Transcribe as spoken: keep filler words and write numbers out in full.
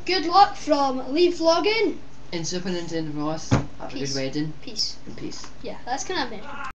good luck from LeebzVlogging. In Super Nintendo Ross. Have Peace. a good wedding. Peace. And peace. Yeah, that's kind of it.